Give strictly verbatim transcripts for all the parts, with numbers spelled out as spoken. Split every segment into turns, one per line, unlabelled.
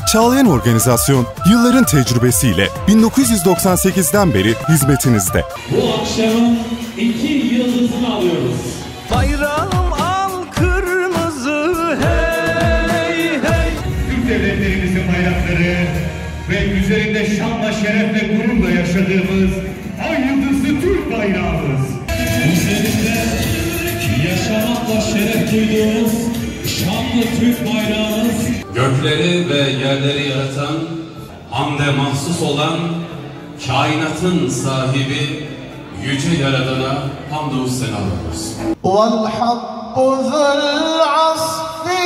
Çağlayan Organizasyon yılların tecrübesiyle bin dokuz yüz doksan sekizden beri hizmetinizde.
Bu akşamın iki yıldızını alıyoruz.
Bayrağım al kırmızı hey hey.
Türk devletlerimizin bayrakları ve üzerinde şanla, şerefle, gururla yaşadığımız ay yıldızlı Türk bayrağımız.
Üzerinde yaşamakla şeref duyduğumuz şanlı Türk bayrağımız.
Gökleri ve yerleri yaratan, hamde mahsus olan, kainatın sahibi Yüce Yaradan'a hamdü senalar olsun.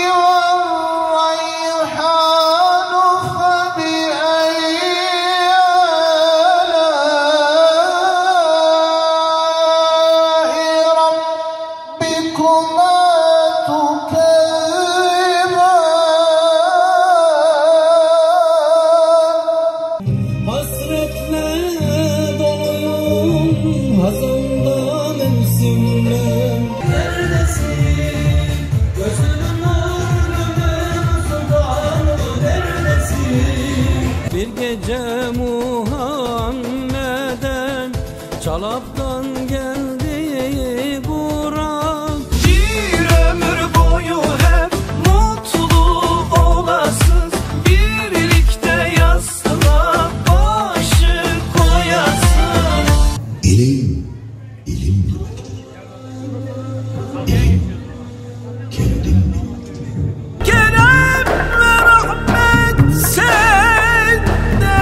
Hazanda mevsimler neredesin? Gözümün nurunun sultanı neredesin? Bir gece Muhammed'e Çalap'tan geldi Burak. Bir ömür boyu hep mutlu olasınız, birlikte yastığa başı koyasın.
İlim, ilim demektir. İlim, kendin bilmektir.
Kerem ve rahmet sende.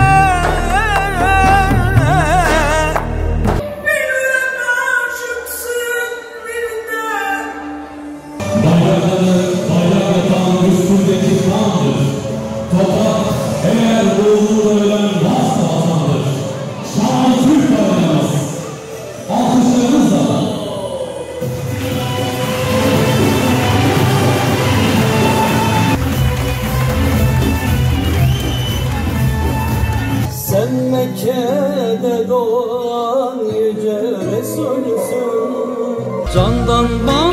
Bilmem aşıksın birden.
Bayrakları bayrak atan üstündeki kandır. Toprak eğer ruhunu ölen varsa vatandır. Şanlı Türk bayrağımız. Alkışlarınızla.
Sen Mekke'de doğan yüce Resulüsün. Candan bana